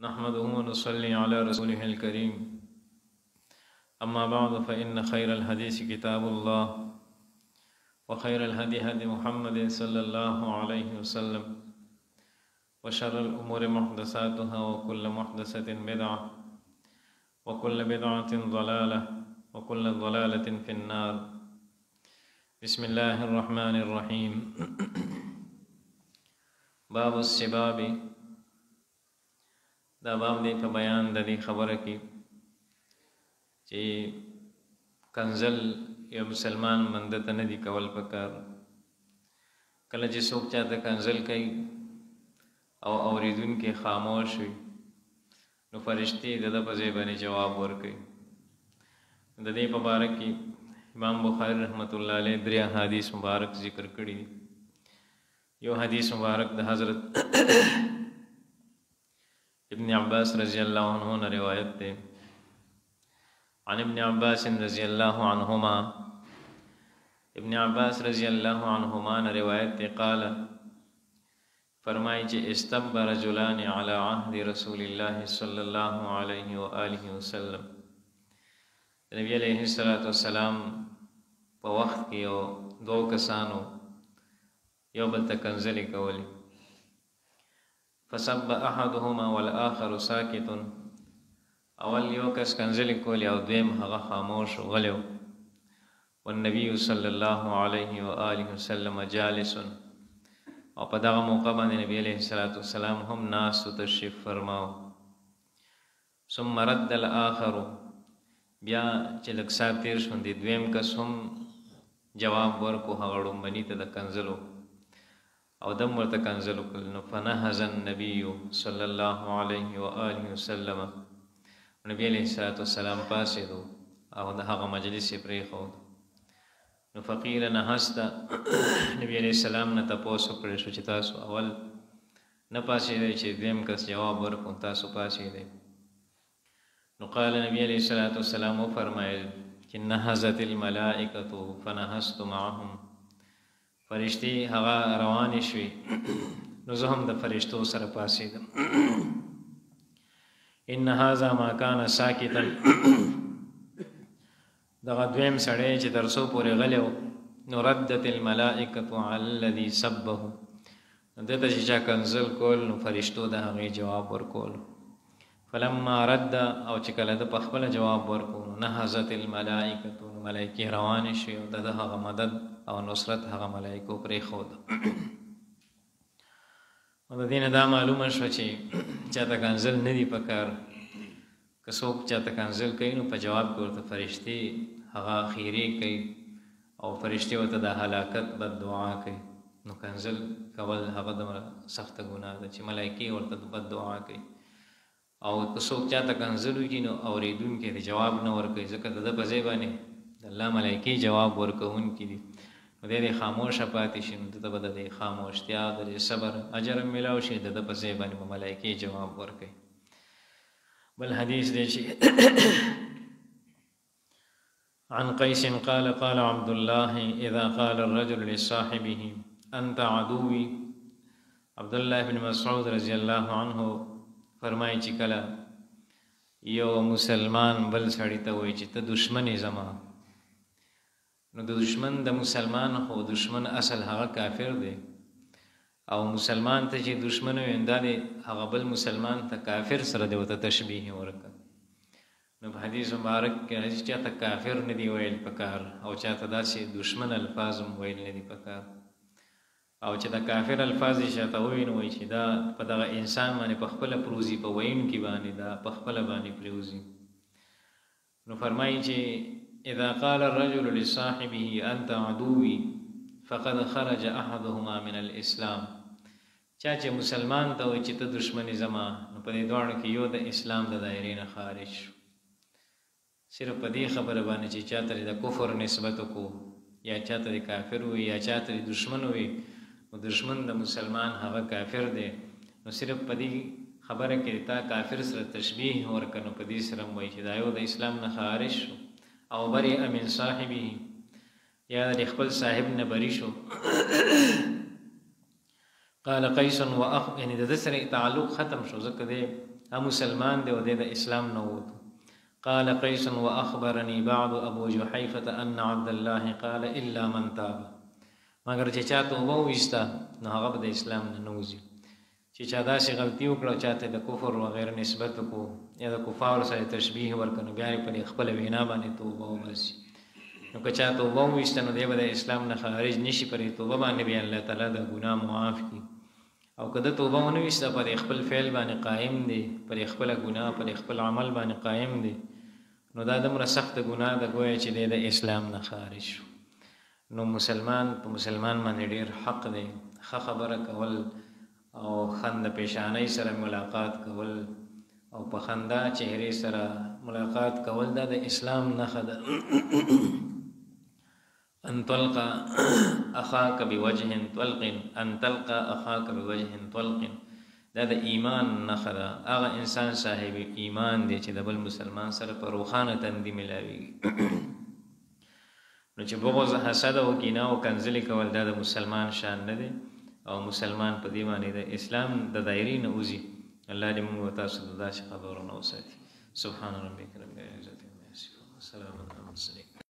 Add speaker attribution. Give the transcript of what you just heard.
Speaker 1: نحمده ونصلي على رسوله الكريم. أما بعد فإن خير الحديث كتاب الله وخير الهدي هدي محمد صلى الله عليه وسلم وشر الأمور محدثاتها وكل محدثة بدعة وكل بدعة ضلالة وكل ضلالة في النار. بسم الله الرحمن الرحيم. باب السباب. دا باب دی په بیان د دې خبره کې چې کنزل یو مسلمان منده ته نه دی کول پکار. کله چې څوک چاته کنزل کوي او اوریدونکي خاموش وي نو فرشتي د ده په ځای باندې جواب ورکوي. د دې په باره کې امام بخاري رحمت الله علیه 3 حدیث مبارک ذکر کړي دي. یو حدیث مبارک د حضرت ابن عباس رضی اللہ عنہ نے روایت دے. عن ابن عباس رضی اللہ عنہما ابن عباس رضی اللہ عنہما نے روایت دے قال فرمائی کہ استب رجلان علی عہد رسول اللہ صلی اللہ علیہ وآلہ وسلم. نبی علیہ السلام په وخت کې یو دو کسانو یو بل ته کنځلې کولې. فسب احدهما والآخر ساکت. اول یو کس کنځلې کولې او دویم هغه خاموش غلی و. والنبي صلی الله علیه وآله وسلم جالس. او په دغه موقع باندې نبی علیه السلام هم ناستو تشریف فرماو. ثم رد الآخر. بیا چې لږ ساعت تېر شو د دویم کس هم جواب ورکو هغه ړومبني ته د کنځلو او دم ورته کنځل وکړل. نو فنهز النبي صلی الله علیه وآله وسلم. نبی علیه السلام پاسېدو او د هغه مجلس یې پرېښود. نو فقیل نهست. نبی علیه السلام نه تپوس وکړل شو چې تاسو اول نه پاسېدئ چې دویم کس جواب ورکړو تاسو پاسېدئ. نو قال نبی علیه السلام وفرمایل چې نهزت الملائکة فنهزت معهم. فرشتي هغه روانې شوې نو زه هم د فرشتو سره پاسېدم. ان هذا ما كان ساکتا. دغه دویم سړی چې تر څو پورې غلی و نو ردت الملائکة على الذي سبه. ده ته چې چا کنځل کول نو فرشتو د هغې جواب ورکول. فلما رد او چې کله ده په خپله جواب ورکو نو نهزت الملائکة. ملایکې روانې شوې او د هغه مدد او نصرت هغه ملائکو پرېښود. او د دې نه دا معلومه شوه چې چاته کنځل نه دي پکار. که څوک چاته کنځل کوي نو په جواب کې ورته فرشتې هغه خیرې کوي او فرشتې ورته د هلاکت بد دعا کوي. نو کنځل کول هغه دومره سخته ګناه ده چې ملایکې ورته بد دعا کوي. او که څوک چاته کنځل وکړي نو اورېدونکی د جواب نه ورکوي ځکه د ده په ځای باندې د الله ملایکې جواب ورکوونکي دي. نو دی خاموشه پاتې شي نو ده به د دې خاموشتیا د دې صبر اجر هم میلاو شي د ده په ځای باندې به ملایکې جواب ورکوي. بل حدیث دی چې عن قیس قال قال عبد الله اذا قال الرجل لصاحبه انت عدوي. عبد الله بن مسعود رضی الله عنه فرمایي چې کله یو مسلمان بل سړی ته وایي چې ته دشمن یې زما نو د دشمن د مسلمان خو دشمن اصل هغه کافر دی او مسلمان ته چې دشمن وي دا دی هغه بل مسلمان ته کافر سره دی ورته تشبیه ورکړه. نو په حدیث مبارک کې راځي چې چاته کافر نه دی ویل پکار او چاته داسې دشمن الفاظ هم ویل نه دی پکار. او چې د کافر الفاظ یې چاته ووایي نو وایي چې دا په دغه انسان باندې په خپله پروزي په ویونکي باندې دا په خپله باندې پرېوځي. نو فرمایي چې اذا قال الرجل لصاحبه انت عدوي فقد خرج احدهما من الاسلام. چا چې مسلمان ته وایي چې ته دشمن زما نو په دې دواړو کې یو د اسلام د دایرې نه خارج شو. صرف په دې خبره باندې چې چاته د کفر نسبت وکړو یا چاته د کافر وي یا چاته د دشمن وي نو دشمن د مسلمان هغه کافر دی. نو صرف په دې خبره کې تا کافر سره تشبیه ورکړه نو په دې سره وایي چې دا یو د اسلام نه خارج شو او بری من صاحبه یا د خپل صاحب نه بری شو. قال قیس و اخ یعنی د سره تعلق ختم شو ځکه د مسلمان دی او د اسلام نه ووتو. قال قيس واخبرني بعض ابو جحيفه ان عبد الله قال الا من تاب، مگر چې چا توبه وویسته نو هغه به د اسلام نه نوځي. چې چا داسې غلطي وکړه چاته د کفر وغیره نسبت کو یا د کفار سره تشبیه ورکنه بیا پر خپل وینا باندې توبه وباسي، نو که چا توبه وویسته نو دی به د اسلام نه خارج نشي، پر توبه باندې بیا الله تعالی د ګناه معاف کړي. او که د توبه ونه ویسته پر خپل فعل باندې قائم دی، پر خپل ګناه پر خپل عمل باندې قائم دی، نو دا دومره سخت ګناه ده ګویا چې دی د اسلام نه خارج شو. نو مسلمان په مسلمان باندې ډیر حق دی ښه خبره کول او خنده پیشانۍ سره ملاقات کول او په خندا چهره سره ملاقات کول دا د اسلام نښه ده. ان تلقى اخاك بوجه طلق، ان تلقى اخاك بوجه طلق، دا د ایمان نښه ده. هغه انسان صاحب ایمان دی چې د بل مسلمان سره په روښانه تندي ملاوي. نو چې بغض حسد او کینه او کنځلې کول دا د مسلمان شان نه دی او مسلمان په دې باندې د اسلام د دایرې نه وځي. الله دې موږ تاسو ته داسې خبرونه وساتي. سبحان ربک رب العزة عما یصفون وسلام علی المرسلین.